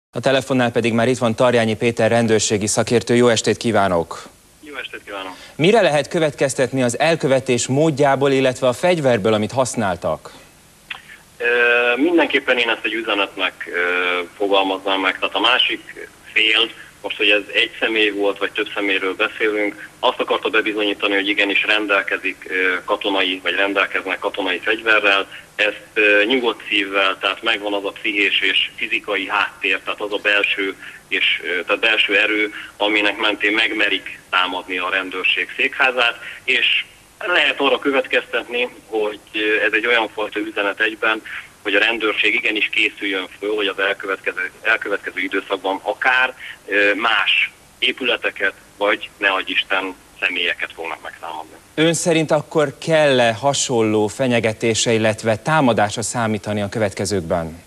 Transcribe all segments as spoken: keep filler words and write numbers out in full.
A telefonnál pedig már itt van Tarjányi Péter rendőrségi szakértő. Jó estét kívánok! Jó estét kívánok! Mire lehet következtetni az elkövetés módjából, illetve a fegyverből, amit használtak? E, mindenképpen én ezt egy üzenetnek e, fogalmaznám meg. Tehát a másik fél, most, hogy ez egy személy volt, vagy több személyről beszélünk, azt akarta bebizonyítani, hogy igenis rendelkezik katonai, vagy rendelkeznek katonai fegyverrel, ezt nyugodt szívvel, tehát megvan az a pszichés és fizikai háttér, tehát az a belső, és, tehát belső erő, aminek mentén megmerik támadni a rendőrség székházát, és lehet arra következtetni, hogy ez egy olyan fajta üzenet egyben, hogy a rendőrség igenis készüljön föl, hogy az elkövetkező, elkövetkező időszakban akár más épületeket, vagy ne adj Isten személyeket fognak megtámadni. Ön szerint akkor kell-e hasonló fenyegetése, illetve támadásra számítani a következőkben?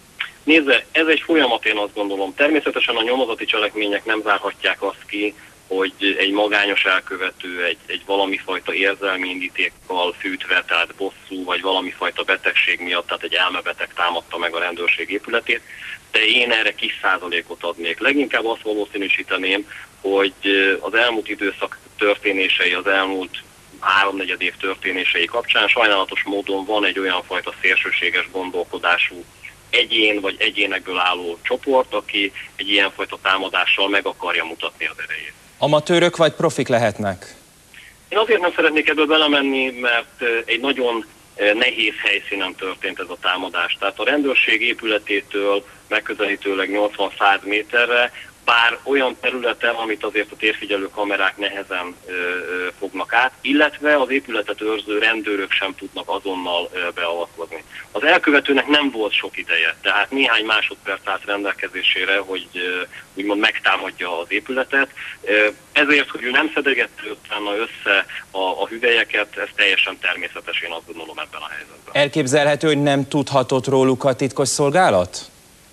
Nézze, ez egy folyamat, én azt gondolom. Természetesen a nyomozati cselekmények nem zárhatják azt ki, hogy egy magányos elkövető egy, egy valami fajta érzelmi indítékkal fűtve, tehát bosszú, vagy valami fajta betegség miatt, tehát egy elmebeteg támadta meg a rendőrség épületét, de én erre kis százalékot adnék. Leginkább azt valószínűsíteném, hogy az elmúlt időszak történései, az elmúlt háromnegyed év történései kapcsán sajnálatos módon van egy olyan fajta szélsőséges gondolkodású egyén vagy egyénekből álló csoport, aki egy ilyenfajta támadással meg akarja mutatni az erejét. Amatőrök vagy profik lehetnek? Én azért nem szeretnék ebből belemenni, mert egy nagyon nehéz helyszínen történt ez a támadás. Tehát a rendőrség épületétől megközelítőleg nyolcvan-száz méterre, bár olyan területen, amit azért a térfigyelő kamerák nehezen ö, ö, fognak át, illetve az épületet őrző rendőrök sem tudnak azonnal ö, beavatkozni. Az elkövetőnek nem volt sok ideje, tehát néhány másodperc állt rendelkezésére, hogy ö, úgymond megtámadja az épületet. Ö, ezért, hogy ő nem szedegette utána össze a, a hüvelyeket, ez teljesen természetes, én azt gondolom ebben a helyzetben. Elképzelhető, hogy nem tudhatott róluk a titkosszolgálat?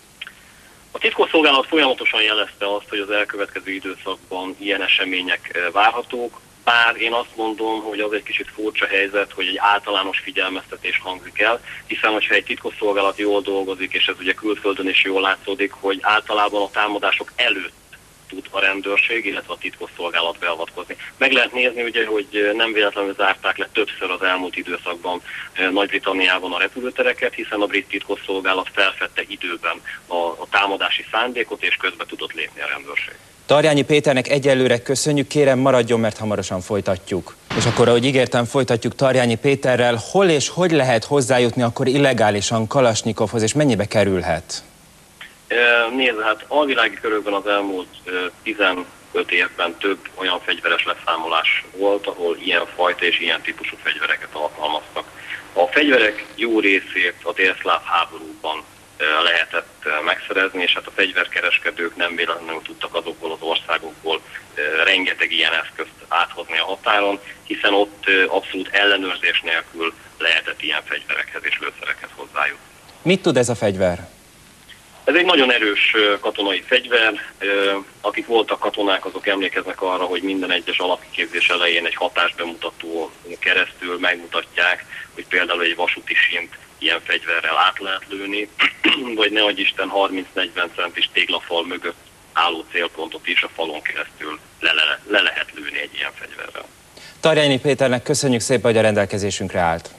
A titkosszolgálat folyamatosan jelezte azt, hogy az elkövetkező időszakban ilyen események várhatók, bár én azt mondom, hogy az egy kicsit furcsa helyzet, hogy egy általános figyelmeztetés hangzik el, hiszen hogyha egy titkosszolgálat jól dolgozik, és ez ugye külföldön is jól látszódik, hogy általában a támadások előtt tud a rendőrség, illetve a titkosszolgálat beavatkozni. Meg lehet nézni, ugye, hogy nem véletlenül zárták le többször az elmúlt időszakban Nagy-Britanniában a repülőtereket, hiszen a brit titkosszolgálat felfedte időben a, a támadási szándékot, és közbe tudott lépni a rendőrség. Tarjányi Péternek egyelőre köszönjük, kérem maradjon, mert hamarosan folytatjuk. És akkor, ahogy ígértem, folytatjuk Tarjányi Péterrel. Hol és hogy lehet hozzájutni akkor illegálisan Kalasnyikovhoz, és mennyibe kerülhet? Nézd, hát alvilági körökben az elmúlt tizenöt évben több olyan fegyveres leszámolás volt, ahol ilyen fajta és ilyen típusú fegyvereket alkalmaztak. A fegyverek jó részét a délszláv háborúban lehetett megszerezni, és hát a fegyverkereskedők nem véletlenül tudtak azokból az országokból rengeteg ilyen eszközt áthozni a határon, hiszen ott abszolút ellenőrzés nélkül lehetett ilyen fegyverekhez és lőszerekhez hozzájutni. Mit tud ez a fegyver? Ez egy nagyon erős katonai fegyver. Akik voltak katonák, azok emlékeznek arra, hogy minden egyes alapkiképzés elején egy hatásbemutató keresztül megmutatják, hogy például egy vasúti sínt ilyen fegyverrel át lehet lőni, vagy ne adj Isten harminc-negyven centis téglafal mögött álló célpontot is a falon keresztül le, le, le lehet lőni egy ilyen fegyverrel. Tarjányi Péternek köszönjük szépen, hogy a rendelkezésünkre állt.